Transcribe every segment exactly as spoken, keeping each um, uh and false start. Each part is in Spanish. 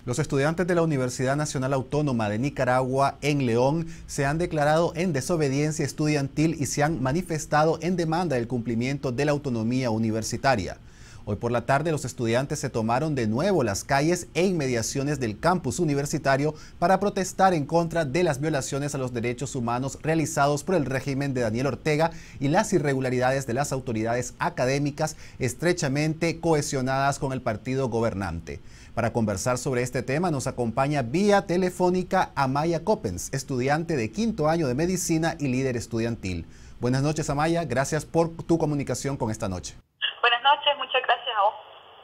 Los estudiantes de la Universidad Nacional Autónoma de Nicaragua en León se han declarado en desobediencia estudiantil y se han manifestado en demanda del cumplimiento de la autonomía universitaria. Hoy por la tarde los estudiantes se tomaron de nuevo las calles e inmediaciones del campus universitario para protestar en contra de las violaciones a los derechos humanos realizados por el régimen de Daniel Ortega y las irregularidades de las autoridades académicas estrechamente cohesionadas con el partido gobernante. Para conversar sobre este tema nos acompaña vía telefónica Amaya Coppens, estudiante de quinto año de medicina y líder estudiantil. Buenas noches, Amaya, gracias por tu comunicación con esta noche. Buenas noches, muchas gracias a vos.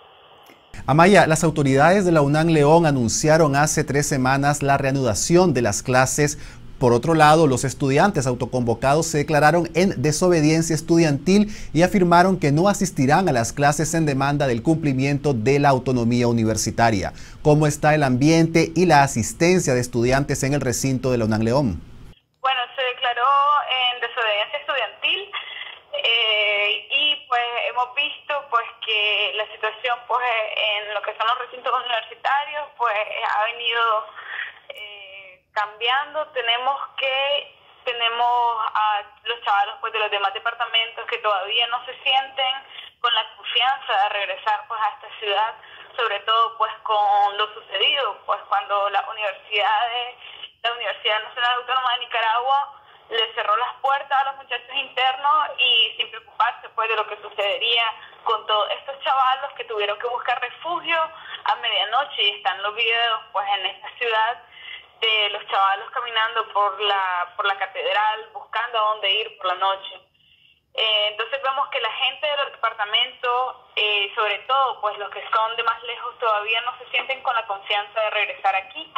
Amaya, las autoridades de la UNAM León anunciaron hace tres semanas la reanudación de las clases. Por otro lado, los estudiantes autoconvocados se declararon en desobediencia estudiantil y afirmaron que no asistirán a las clases en demanda del cumplimiento de la autonomía universitaria. ¿Cómo está el ambiente y la asistencia de estudiantes en el recinto de la UNAM León? Bueno, se declaró en desobediencia estudiantil eh, y pues hemos visto pues que la situación pues en lo que son los recintos universitarios pues ha venido eh, cambiando. Tenemos que tenemos a los chavalos pues de los demás departamentos que todavía no se sienten con la confianza de regresar pues a esta ciudad, sobre todo pues con lo sucedido pues cuando las universidades la Universidad Nacional Autónoma de Nicaragua le cerró las puertas a los muchachos internos y sin preocuparse pues de lo que sucedería con todos estos chavalos que tuvieron que buscar refugio a medianoche, y están los videos pues en esta ciudad de los chavalos caminando por la por la catedral buscando a dónde ir por la noche. Eh, entonces vemos que la gente de los departamentos, eh, sobre todo pues los que son de más lejos, todavía no se sienten con la confianza de regresar aquí.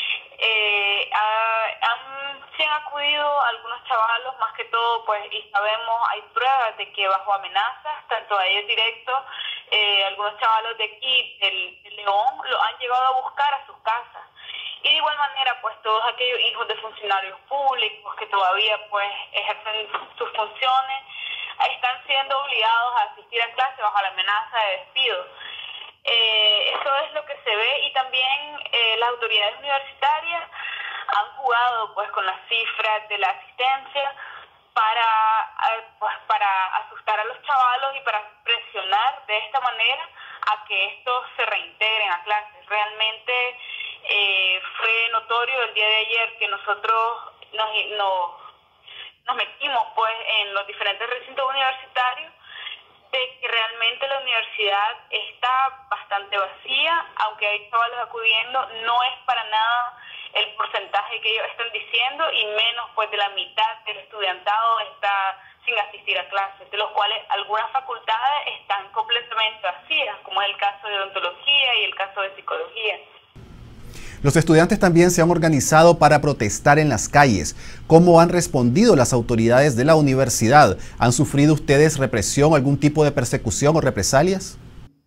Eh, ha, han, se han acudido algunos chavalos, más que todo pues, y sabemos, hay pruebas de que bajo amenazas, tanto a ellos directos, eh, algunos chavalos de aquí, del, de León, lo han llevado a buscar a sus casas. Y de igual manera, pues todos aquellos hijos de funcionarios públicos que todavía pues ejercen sus funciones, están siendo obligados a asistir a clases bajo la amenaza de despido. Eh, eso es lo que se ve, y también eh, las autoridades universitarias han jugado pues con las cifras de la asistencia para, eh, pues, para asustar a los chavalos y para presionar de esta manera a que estos se reintegren a clases. Realmente eh, fue notorio el día de ayer que nosotros nos, nos, nos metimos pues en los diferentes recintos universitarios, de que realmente la universidad está bastante vacía, aunque hay chavalos acudiendo, no es para nada el porcentaje que ellos están diciendo, y menos pues de la mitad del estudiantado está sin asistir a clases, de los cuales algunas facultades están completamente vacías, como es el caso de odontología y el caso de psicología. Los estudiantes también se han organizado para protestar en las calles. ¿Cómo han respondido las autoridades de la universidad? ¿Han sufrido ustedes represión, algún tipo de persecución o represalias?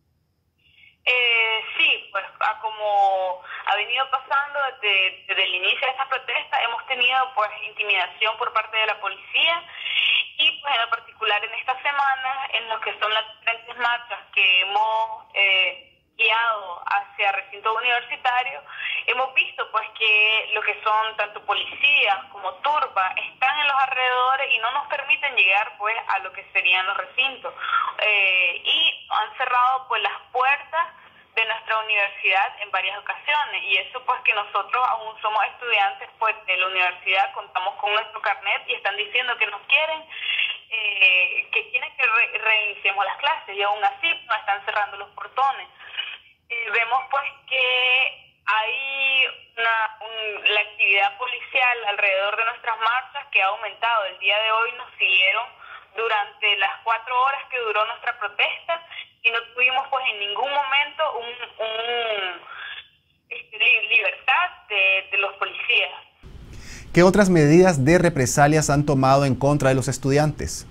Eh, sí, pues como ha venido pasando desde, desde el inicio de esta protesta, hemos tenido pues intimidación por parte de la policía, y pues en lo particular en esta semana, en lo que son las diferentes marchas que hemos eh, guiado hacia recintos universitarios, hemos visto pues que lo que son tanto policías como turba están en los alrededores y no nos permiten llegar pues a lo que serían los recintos, eh, y han cerrado pues las puertas de nuestra universidad en varias ocasiones, y eso pues que nosotros aún somos estudiantes pues de la universidad, contamos con nuestro carnet y están diciendo que nos quieren eh, que quieren que re reiniciemos las clases, y aún así nos están cerrando los portones. Eh, vemos pues que hay una, un, la actividad policial alrededor de nuestras marchas que ha aumentado. El día de hoy nos siguieron durante las cuatro horas que duró nuestra protesta y no tuvimos pues en ningún momento un, un este, libertad de, de los policías. ¿Qué otras medidas de represalias han tomado en contra de los estudiantes?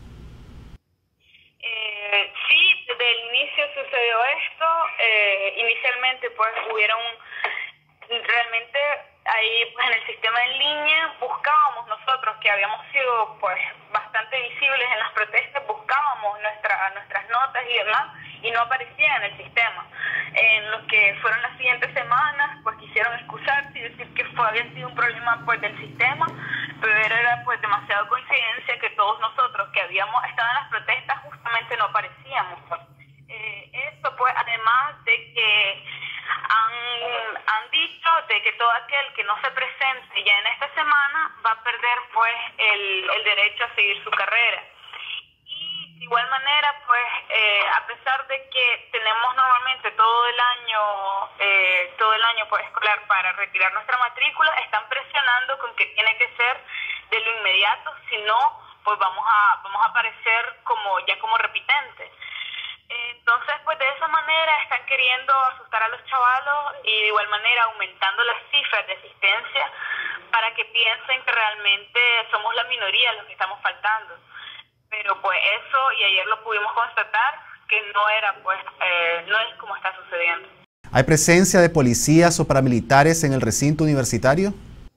Eh, sí, desde el inicio sucedió esto. Eh, inicialmente pues hubieron realmente ahí pues en el sistema en línea buscábamos nosotros, que habíamos sido pues bastante visibles en las protestas, buscábamos nuestra, nuestras notas y demás, y no aparecía en el sistema. En lo que fueron las siguientes semanas, pues había sido un problema pues del sistema, pero era pues demasiado coincidencia que todos nosotros que habíamos estado en las protestas justamente no aparecíamos. Eh, esto pues además de que han, han dicho de que todo aquel que no se presente ya en esta semana va a perder pues el, el derecho a seguir su carrera. De igual manera, pues, eh, a pesar de que tenemos normalmente todo el año, eh, todo el año pues, escolar para retirar nuestra matrícula, están presionando con que tiene que ser de lo inmediato, si no, pues vamos a vamos a aparecer como ya como repitentes. Entonces, pues de esa manera están queriendo asustar a los chavalos y de igual manera aumentando las cifras de asistencia para que piensen que realmente somos la minoría los que estamos faltando. Pero pues eso, y ayer lo pudimos constatar, que no era, pues, eh, no es como está sucediendo. ¿Hay presencia de policías o paramilitares en el recinto universitario?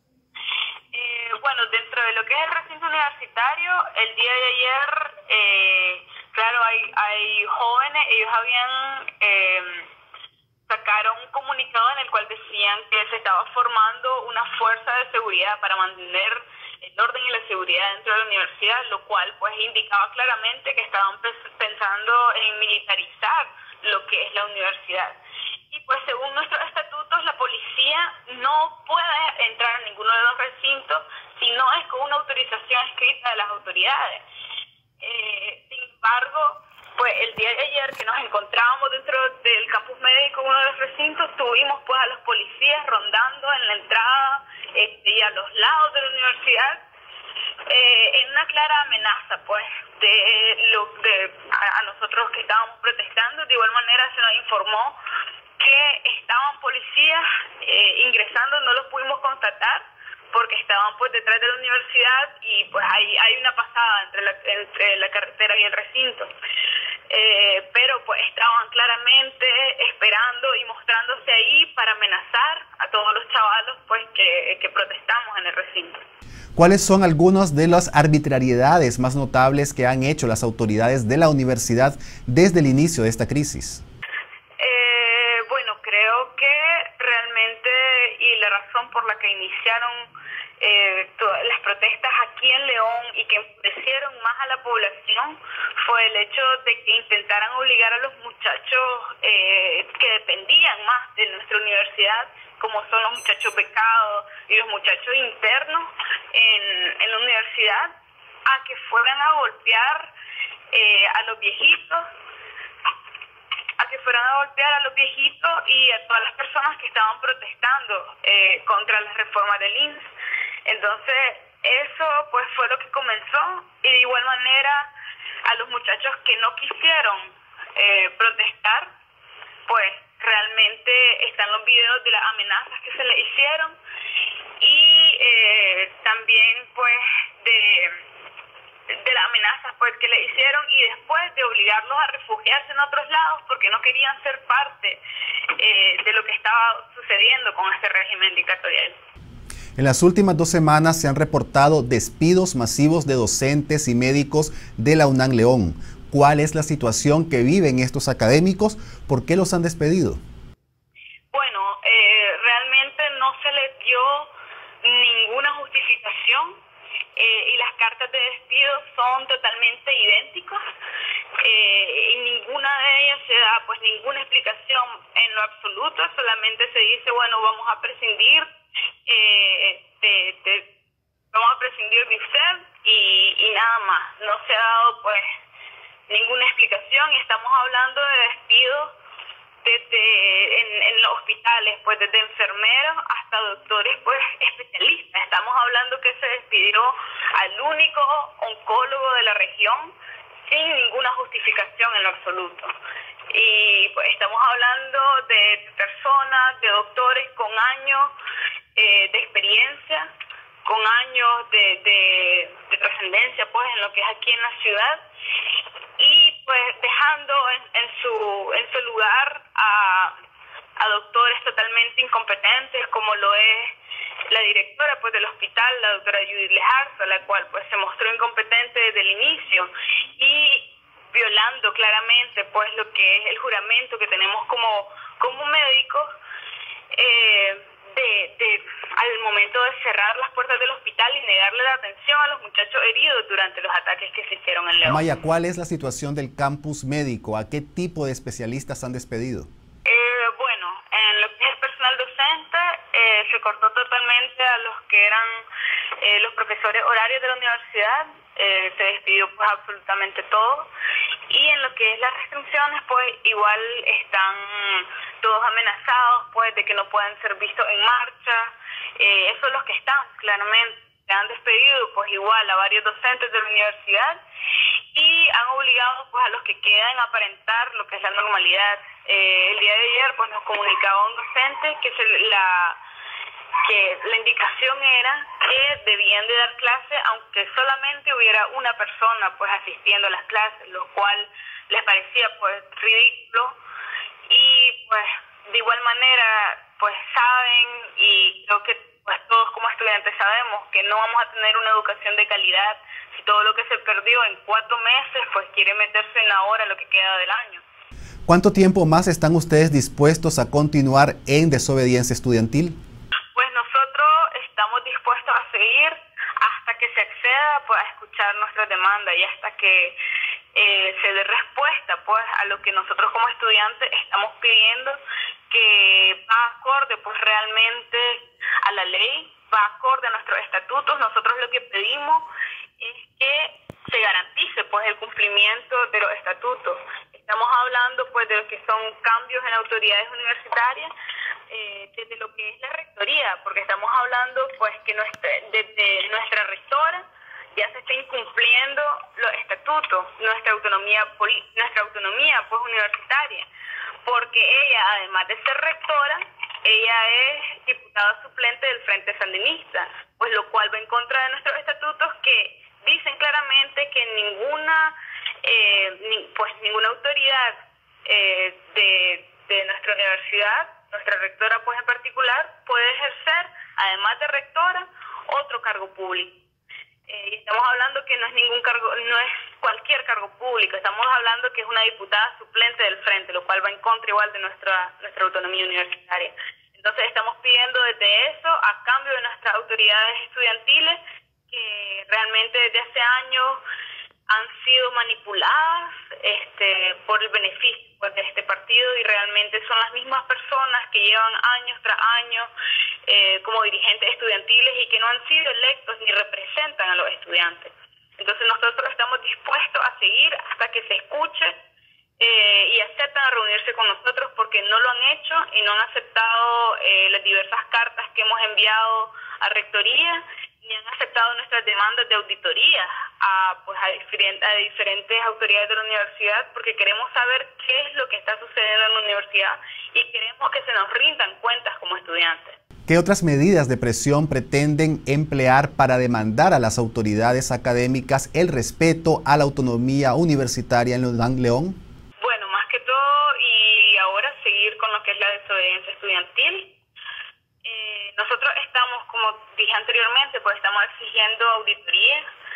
Eh, bueno, dentro de lo que es el recinto universitario, el día de ayer, eh, claro, hay, hay jóvenes, ellos habían, eh, sacaron un comunicado en el cual decían que se estaba formando una fuerza de seguridad para mantener el orden y la seguridad dentro de la universidad, lo cual pues indicaba claramente que estaban pensando en militarizar lo que es la universidad. Y pues según nuestros estatutos, la policía no puede entrar a ninguno de los recintos si no es con una autorización escrita de las autoridades. Eh, sin embargo, pues el día de ayer que nos encontrábamos dentro del campus médico, uno de los recintos, tuvimos pues a los policías rondando en la entrada este, y a los lados de la universidad, eh, en una clara amenaza pues de, lo, de a, a nosotros que estábamos protestando. De igual manera se nos informó que estaban policías eh, ingresando, no los pudimos constatar porque estaban pues detrás de la universidad y pues hay, hay una pasada entre la, entre la carretera y el recinto. Eh, pero pues estaban claramente esperando y mostrándose ahí para amenazar a todos los chavalos pues que, que protestamos en el recinto. ¿Cuáles son algunas de las arbitrariedades más notables que han hecho las autoridades de la universidad desde el inicio de esta crisis? Eh, bueno, creo que realmente, y la razón por la que iniciaron Eh, todas las protestas aquí en León y que enfurecieron más a la población fue el hecho de que intentaran obligar a los muchachos eh, que dependían más de nuestra universidad, como son los muchachos becados y los muchachos internos en, en la universidad, a que fueran a golpear eh, a los viejitos, a que fueran a golpear a los viejitos y a todas las personas que estaban protestando eh, contra las reformas del I N S. Entonces, eso pues fue lo que comenzó, y de igual manera a los muchachos que no quisieron eh, protestar, pues realmente están los videos de las amenazas que se les hicieron y eh, también pues de, de las amenazas pues que le hicieron, y después de obligarlos a refugiarse en otros lados porque no querían ser parte eh, de lo que estaba sucediendo con este régimen dictatorial. En las últimas dos semanas se han reportado despidos masivos de docentes y médicos de la UNAM León. ¿Cuál es la situación que viven estos académicos? ¿Por qué los han despedido? Bueno, eh, realmente no se les dio ninguna justificación eh, y las cartas de despido son totalmente idénticas. Eh, y ninguna de ellas se da pues ninguna explicación en lo absoluto, solamente se dice, bueno, vamos a prescindir Eh, de, de, vamos a prescindir de usted y, y nada más. No se ha dado pues ninguna explicación y estamos hablando de despidos desde en, en los hospitales, pues desde enfermeros hasta doctores pues especialistas. Estamos hablando que se despidió al único oncólogo de la región sin ninguna justificación en lo absoluto. Y pues estamos hablando de personas, de doctores con años eh, de experiencia, con años de, de, de trascendencia pues en lo que es aquí en la ciudad, y pues dejando en, en su en su lugar a, a doctores totalmente incompetentes como lo es la directora pues del hospital, la doctora Judith Lejarza, la cual pues se mostró incompetente desde el inicio y violando claramente pues lo que es el juramento que tenemos como como médicos, eh, de, de al momento momento de cerrar las puertas del hospital y negarle la atención a los muchachos heridos durante los ataques que se hicieron en León. Amaya, ¿cuál es la situación del campus médico? ¿A qué tipo de especialistas han despedido? Eh, bueno, en lo que es el personal docente, eh, se cortó totalmente a los que eran eh, los profesores horarios de la universidad, eh, se despidió pues absolutamente todo. Y en lo que es las restricciones, pues igual están todos amenazados pues de que no puedan ser vistos en marcha. Eh, eso es los que están, claramente. Se han despedido pues igual a varios docentes de la universidad y han obligado pues a los que quedan a aparentar lo que es la normalidad. Eh, el día de ayer pues nos comunicaba un docente que se la que la indicación era que debían de dar clase aunque solamente hubiera una persona pues asistiendo a las clases, lo cual les parecía pues ridículo. Y pues de igual manera pues saben, y creo que pues todos como estudiantes sabemos que no vamos a tener una educación de calidad si todo lo que se perdió en cuatro meses pues quiere meterse en la hora, lo que queda del año. ¿Cuánto tiempo más están ustedes dispuestos a continuar en desobediencia estudiantil? Pues nosotros estamos dispuestos a seguir hasta que se acceda pues a escuchar nuestras demandas y hasta que eh, se dé respuesta pues a lo que nosotros como estudiantes estamos pidiendo, que va acorde pues realmente a la ley, va acorde a nuestros estatutos. Nosotros lo que pedimos es que se garantice pues el cumplimiento de los estatutos. Estamos hablando pues de lo que son cambios en autoridades universitarias, eh, desde lo que es la rectoría, porque estamos hablando pues que nuestra, desde nuestra rectora ya se está incumpliendo los estatutos, nuestra autonomía nuestra autonomía pues universitaria, porque ella, además de ser rectora, ella es diputada suplente del Frente Sandinista, pues lo cual va en contra de nuestros estatutos que dicen claramente que ninguna eh, ni, pues ninguna autoridad eh, de, de nuestra universidad, nuestra rectora pues en particular, puede ejercer, además de rectora, otro cargo público. Eh, y estamos hablando que no es ningún cargo, no es cualquier cargo público, estamos hablando que es una diputada suplente del Frente, lo cual va en contra igual de nuestra nuestra autonomía universitaria. Entonces estamos pidiendo desde eso, a cambio de nuestras autoridades estudiantiles, que realmente desde hace años han sido manipuladas este, por el beneficio pues, de este partido, y realmente son las mismas personas que llevan años tras años eh, como dirigentes estudiantiles y que no han sido electos ni representan a los estudiantes. Entonces nosotros estamos dispuestos a seguir hasta que se escuche eh, y aceptan a reunirse con nosotros, porque no lo han hecho y no han aceptado eh, las diversas cartas que hemos enviado a Rectoría, ni han aceptado nuestras demandas de auditoría a, pues, a, diferentes, a diferentes autoridades de la universidad, porque queremos saber qué es lo que está sucediendo en la universidad y queremos que se nos rindan cuentas como estudiantes. ¿Qué otras medidas de presión pretenden emplear para demandar a las autoridades académicas el respeto a la autonomía universitaria en León? Bueno, más que todo, y ahora seguir con lo que es la desobediencia estudiantil. Eh, nosotros estamos, como dije anteriormente, pues estamos exigiendo auditoría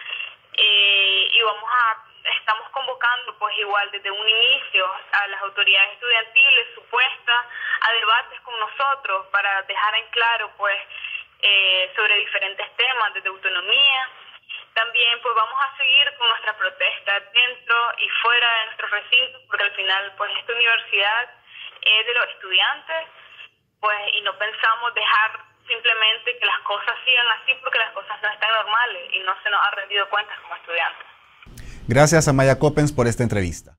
eh, y vamos a estamos convocando pues igual desde un inicio a las autoridades estudiantiles supuestas a debates con nosotros para dejar en claro pues eh, sobre diferentes temas desde autonomía. También pues vamos a seguir con nuestras protestas dentro y fuera de nuestros recintos, porque al final pues esta universidad es de los estudiantes, pues y no pensamos dejar simplemente que las cosas sigan así, porque las cosas no están normales y no se nos ha rendido cuentas como estudiantes. Gracias, Amaya Coppens, por esta entrevista.